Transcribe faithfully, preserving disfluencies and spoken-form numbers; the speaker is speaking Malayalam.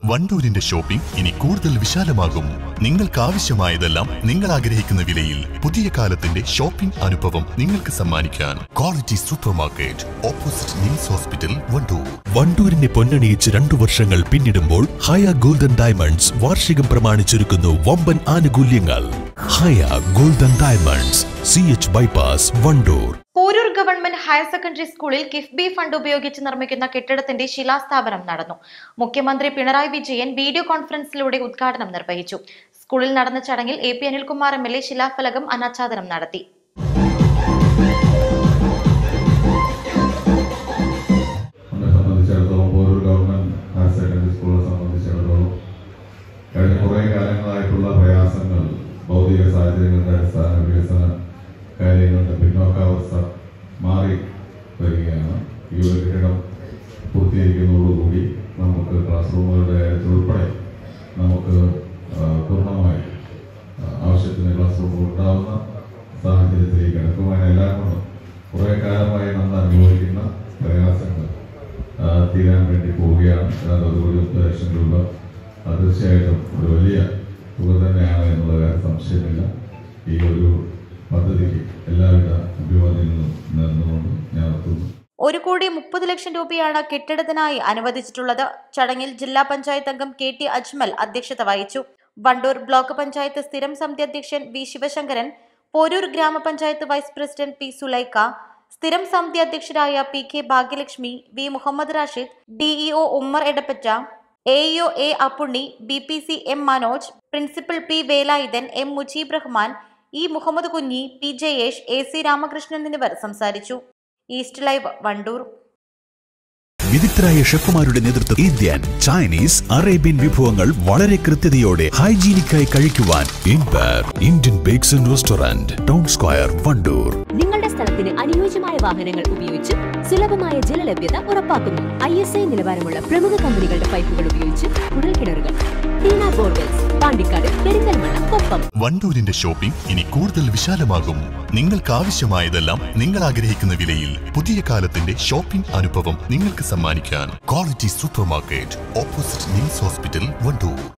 വണ്ടൂരിന്റെ ഷോപ്പിംഗ് ഇനി കൂടുതൽ വിശാലമാകും. നിങ്ങൾക്ക് ആവശ്യമായതെല്ലാം നിങ്ങൾ ആഗ്രഹിക്കുന്ന വിലയിൽ പുതിയ കാലത്തിന്റെ ഷോപ്പിംഗ് അനുഭവം നിങ്ങൾക്ക് സമ്മാനിക്കാൻ quality super market opposite NIMS hospital Wandoor. വണ്ടൂരിനെ പൊന്നണിയിച്ച് രണ്ടു വർഷങ്ങൾ പിന്നിടുമ്പോൾ ഹയ ഗോൾഡൻ ഡയമണ്ട്സ് വാർഷികം പ്രമാണിച്ചൊരുക്കുന്നു വമ്പൻ ആനുകൂല്യങ്ങൾ. Haya golden diamonds, C H bypass, Wandoor. Poroor government higher secondary സ്കൂളിൽ കിഫ്ബി ഫണ്ട് ഉപയോഗിച്ച് നിർമ്മിക്കുന്ന കെട്ടിടത്തിന്റെ ശിലാസ്ഥാപനം നടന്നു. മുഖ്യമന്ത്രി പിണറായി വിജയൻ വീഡിയോ കോൺഫറൻസിലൂടെ ഉദ്ഘാടനം നിർവഹിച്ചു. സ്കൂളിൽ നടന്ന ചടങ്ങിൽ A P Anilkumar M L A ശിലാഫലകം അനാച്ഛാദനം നടത്തി. ഭൗതിക സാഹചര്യങ്ങളുടെ അടിസ്ഥാന വികസന കാര്യങ്ങളുടെ പിന്നോക്കാവസ്ഥ മാറി വരികയാണ്. ഈ ഒരു കെട്ടിടം പൂർത്തീകരിക്കുന്നതോടുകൂടി നമുക്ക് ക്ലാസ് റൂമുകളുടെ കാര്യത്തിൽ ഉൾപ്പെടെ നമുക്ക് പൂർണ്ണമായി ആവശ്യത്തിന് ക്ലാസ് റൂമുകൾ ഉണ്ടാവുന്ന സാഹചര്യത്തിലേക്ക് അടുക്കുവാൻ എല്ലാം കൊണ്ടും കുറേ കാലമായി നമ്മൾ അനുഭവിക്കുന്ന പ്രയാസങ്ങൾ തീരാൻ വേണ്ടി പോവുകയാണ്. അതുകൂടി മുപ്പത് ലക്ഷം രൂപ തീർച്ചയായിട്ടും ഒരു വലിയ തുക തന്നെയാണ് എന്നുള്ള കാര്യം സംശയമില്ല. ഈ ഒരു പദ്ധതിക്ക് എല്ലാവിധ അഭിവാദ്യങ്ങളും നേർന്നുകൊണ്ട് ഞാൻ എത്തുന്നു. ഒരു കോടി മുപ്പത് ലക്ഷം രൂപയാണ് കെട്ടിടത്തിനായി അനുവദിച്ചിട്ടുള്ളത്. ചടങ്ങിൽ ജില്ലാ പഞ്ചായത്ത് അംഗം കെ ടി അജ്മൽ അധ്യക്ഷത വഹിച്ചു. വണ്ടൂർ ബ്ലോക്ക് പഞ്ചായത്ത് സ്ഥിരം സമിതി അധ്യക്ഷൻ വി ശിവശങ്കരൻ, പോരൂർ ഗ്രാമപഞ്ചായത്ത് വൈസ് പ്രസിഡന്റ് പി സുലൈക്ക, സ്ഥിരം സമിതി അധ്യക്ഷരായ P K Bhagyalakshmi, V Muhammad Rashid, DEO Ummer Edappatta, A E O A Appunni, B P C M Manoj, principal P Velayudhan, M Mujeeb Rahman, E Muhammad Kunhi, P Jayesh, A C Ramakrishnan എന്നിവർ സംസാരിച്ചു. East live, Wandoor. വിദഗ്ധരായ ഷെഫുമാരുടെ നേതൃത്വം ഇന്ത്യൻ, ചൈനീസ്, അറേബ്യൻ വിഭവങ്ങൾ വളരെ കൃത്യതയോടെ ഹൈജീനിക്കായി കഴിക്കുവാൻ empire Indian bakes and restaurant, town square, Wandoor. നിങ്ങളുടെ സ്ഥലത്തിന് അനുയോജ്യമായ വാഹനങ്ങൾ ഉപയോഗിച്ച് സുലഭമായ ജലലഭ്യത ഉറപ്പാക്കുന്നു. ഐ എസ് ഐ നിലവാരമുള്ള പ്രമുഖ കമ്പനികളുടെ പൈപ്പുകൾ ഉപയോഗിച്ച് കുഴൽക്കിണറുകൾ, പാണ്ടിക്കാട്, പെരിന്തൽമണ്ണ, കൊപ്പം. വണ്ടൂരിന്റെ ഷോപ്പിംഗ് ഇനി കൂടുതൽ വിശാലമാകും. നിങ്ങൾക്ക് ആവശ്യമായതെല്ലാം നിങ്ങൾ ആഗ്രഹിക്കുന്ന വിലയിൽ പുതിയ കാലത്തിന്റെ ഷോപ്പിംഗ് അനുഭവം നിങ്ങൾക്ക് സമ്മാനിക്കാൻ quality super market opposite NIMS hospital, Wandoor.